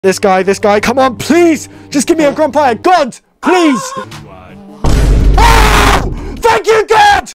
This guy. Come on, please. Just give me a Grumpyre. God, please.